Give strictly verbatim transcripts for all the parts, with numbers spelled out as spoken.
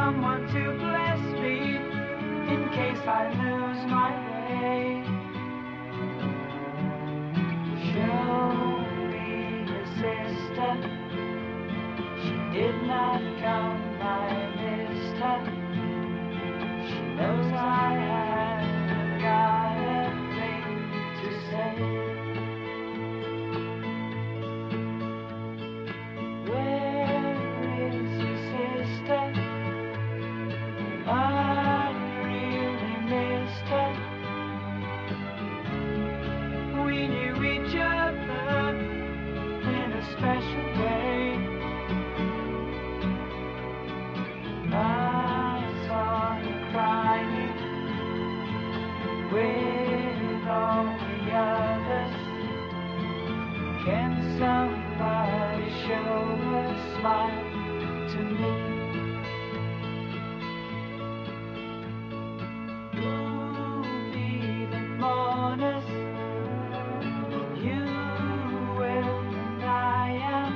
someone to bless me in case I lose my way. Show me a sister, she did not come, I missed her. She knows I haven't got a thing to say. Where is your sister? I really missed her. We knew each other in a special way. I saw her crying with all the others. Can somebody show a smile to me? Who'll be the mourners? You will and I am.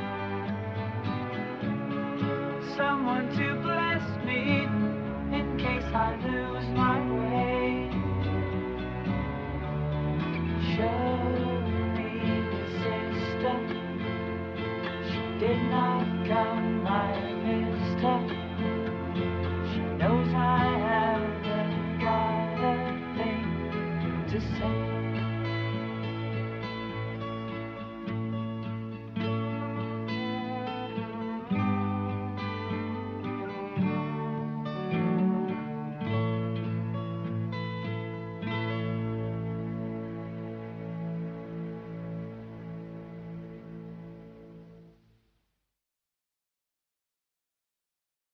Someone to bless me in case I lose my way. Show me the sister, she did not come, I missed her.